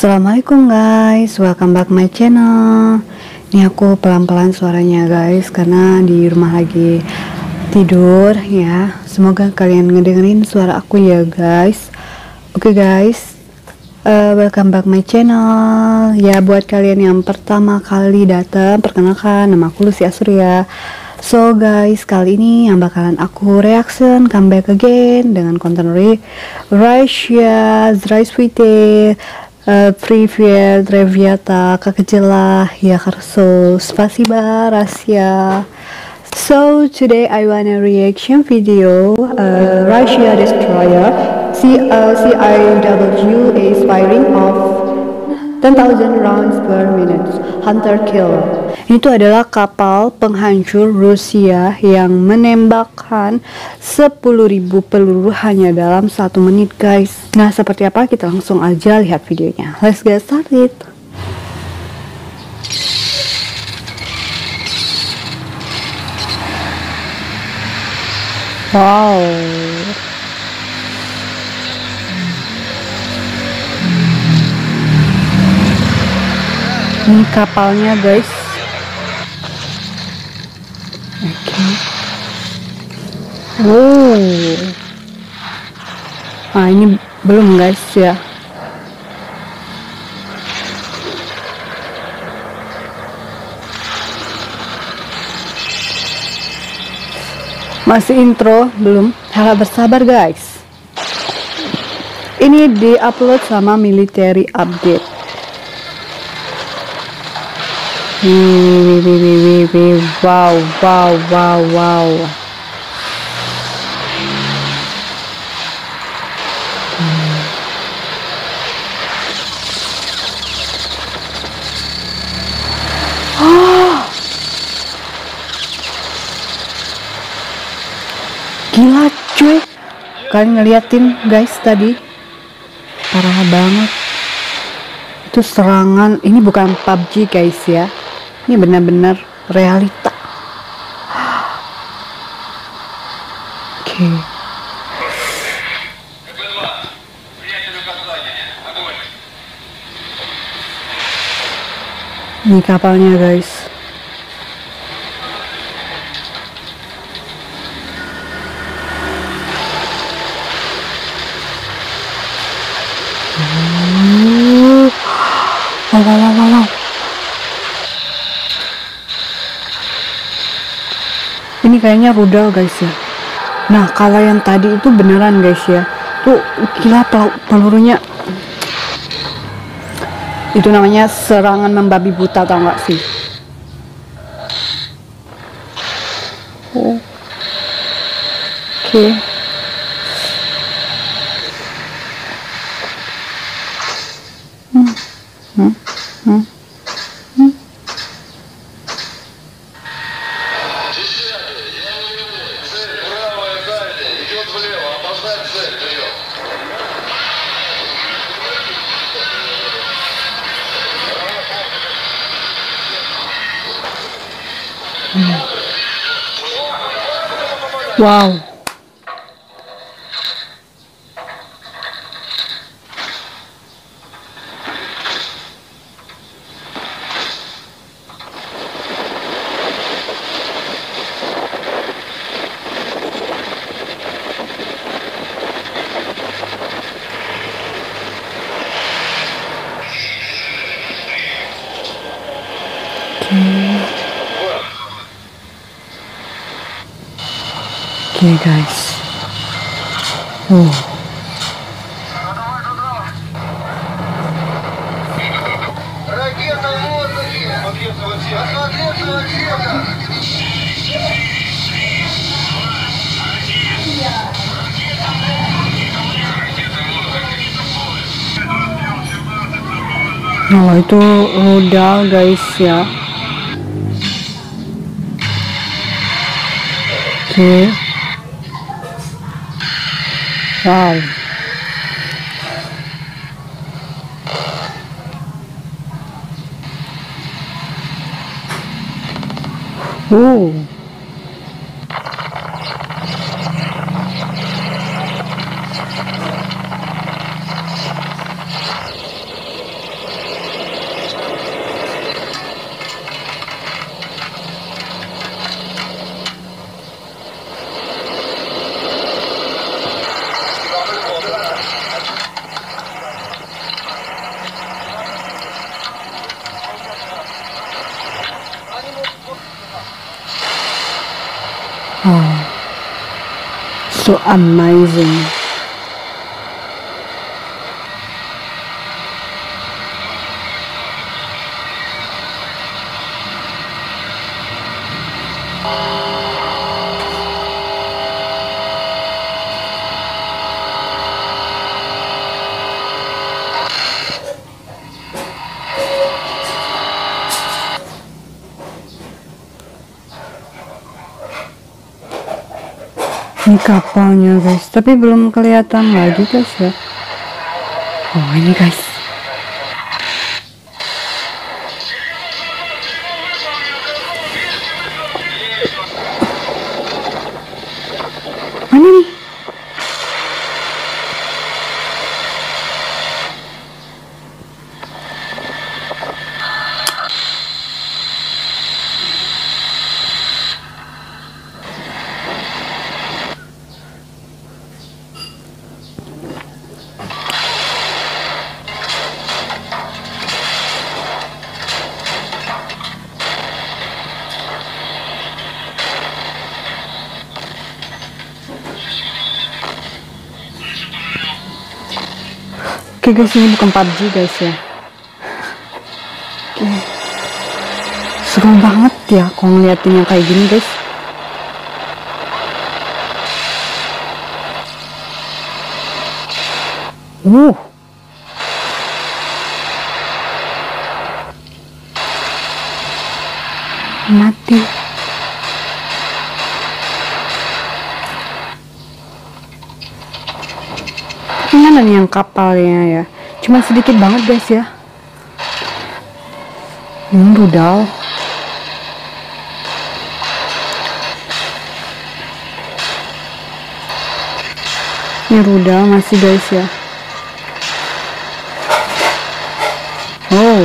Assalamualaikum guys, welcome back my channel. Ini aku pelan-pelan suaranya guys, karena di rumah lagi tidur ya. Semoga kalian ngedengerin suara aku ya guys. Oke guys, welcome back my channel. Ya, buat kalian yang pertama kali datang, perkenalkan, nama aku Lucia Surya. So guys, kali ini yang bakalan aku reaction comeback again dengan konten Russia, Здравствуйте, Привет, ребята, как дела? Я хорошо, спасибо, Russia. So today I want a reaction video. Russia Destroyer CIW is firing off 10,000 rounds per minute. Hunter killer. Itu adalah kapal penghancur Rusia yang menembakkan 10.000 peluru hanya dalam 1 menit guys. Nah, seperti apa? Kita langsung aja lihat videonya. Let's get started. Wow. Ini kapalnya guys. Oke. Nah, ini belum guys ya. Masih intro, belum. Harap bersabar guys. Ini di-upload sama military update. Wow. Gila cuy, kalian ngeliatin guys tadi, parah banget. Itu serangan, ini bukan PUBG guys ya, ini benar-benar realita. Oke. Ini kapalnya guys. Wow. Ini kayaknya rudal guys ya. Nah, kalau yang tadi itu beneran guys ya. Tuh gila pelurunya. Itu namanya serangan membabi buta, tau gak sih? Oke. Wow. Okay guys. Oh, itu rudal guys ya. Oke. Wow. Oh, so amazing. Ini kapalnya guys, tapi belum kelihatan lagi guys ya. Oh ini guys. Mana nih? Oke guys, ini bukan PUBG guys ya. Oke. Seru banget ya kalau ngeliatinnya kayak gini guys. Mati. Ini ada yang kapalnya ya, cuma sedikit banget guys ya. Ini rudal. Ini rudal masih guys ya. Oh.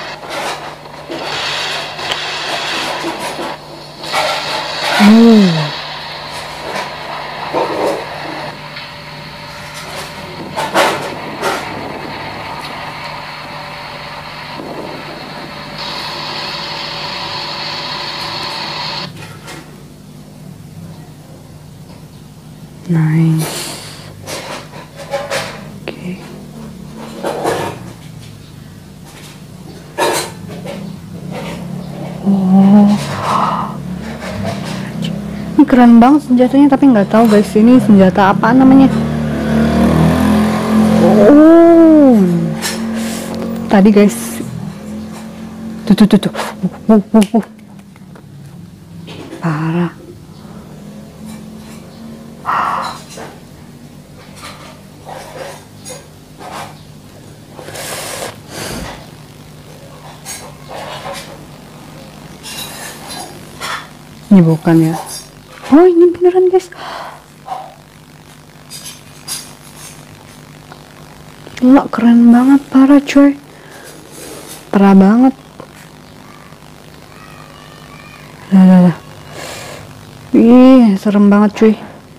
Nice. Oke. Oh. Ini keren banget senjatanya, tapi nggak tahu guys ini senjata apa namanya. Oh. Tadi guys. Tuh. Parah. Ini bukan ya. Oh ini beneran guys. Gila keren banget, parah coy. Parah banget. Lah. Ih serem banget cuy.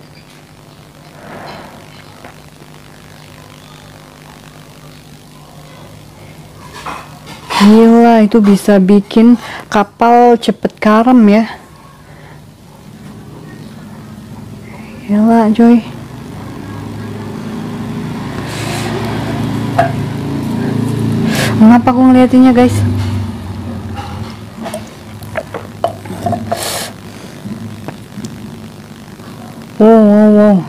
Gila itu bisa bikin kapal cepet karam ya. Gila coy. Ngapa aku ngeliatinnya guys? Wow.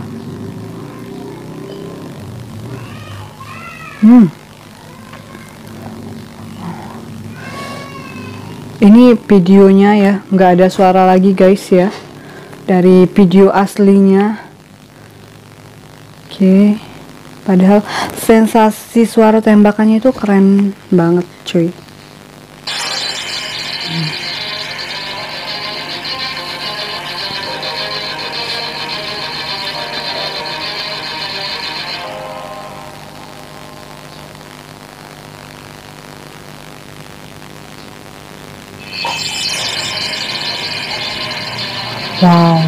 Ini videonya ya, nggak ada suara lagi guys ya. Dari video aslinya. Oke. Padahal sensasi suara tembakannya itu keren banget cuy. Wow.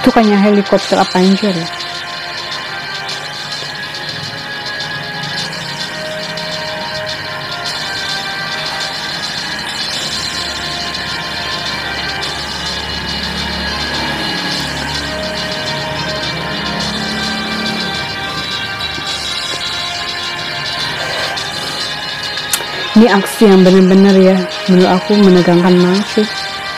Itu kayaknya helikopter apa anjir ya. Ini aksi yang bener-bener ya, menurut aku menegangkan banget sih.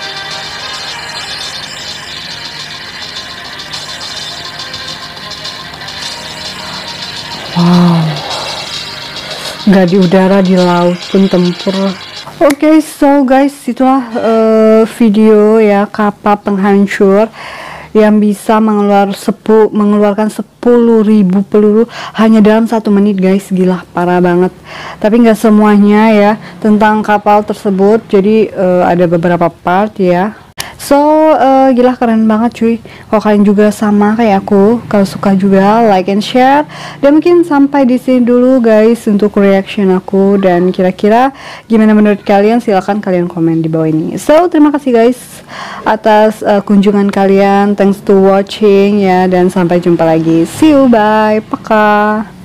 Wow, nggak di udara, di laut pun tempur. Oke, so guys, itulah video ya kapal penghancur yang bisa mengeluarkan 10.000 peluru hanya dalam 1 menit guys. Gila, parah banget. Tapi nggak semuanya ya tentang kapal tersebut, jadi ada beberapa part ya. So gila, keren banget cuy. Kalau kalian juga sama kayak aku, kalau suka juga like and share. Dan mungkin sampai di sini dulu guys untuk reaction aku, dan kira-kira gimana menurut kalian, silahkan kalian komen di bawah ini. So terima kasih guys atas kunjungan kalian, thanks to watching ya, dan sampai jumpa lagi. See you, bye, paka.